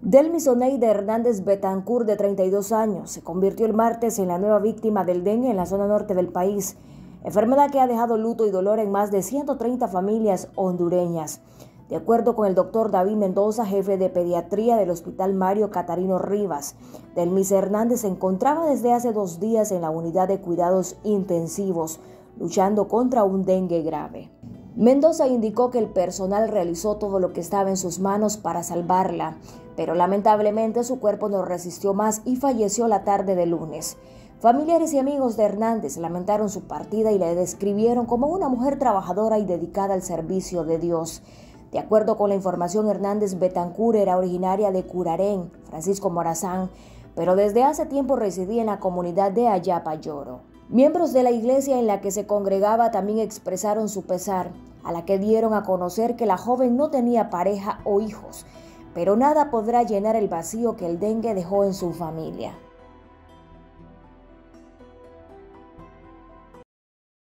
Delmis Oneida Hernández Betancourt, de 32 años, se convirtió el martes en la nueva víctima del dengue en la zona norte del país, enfermedad que ha dejado luto y dolor en más de 130 familias hondureñas. De acuerdo con el doctor David Mendoza, jefe de pediatría del Hospital Mario Catarino Rivas, Delmis Hernández se encontraba desde hace 2 días en la unidad de cuidados intensivos, luchando contra un dengue grave. Mendoza indicó que el personal realizó todo lo que estaba en sus manos para salvarla, pero lamentablemente su cuerpo no resistió más y falleció la tarde del lunes. Familiares y amigos de Hernández lamentaron su partida y la describieron como una mujer trabajadora y dedicada al servicio de Dios. De acuerdo con la información, Hernández Betancourt era originaria de Curarén, Francisco Morazán, pero desde hace tiempo residía en la comunidad de Ayapayoro. Miembros de la iglesia en la que se congregaba también expresaron su pesar, a la que dieron a conocer que la joven no tenía pareja o hijos, pero nada podrá llenar el vacío que el dengue dejó en su familia.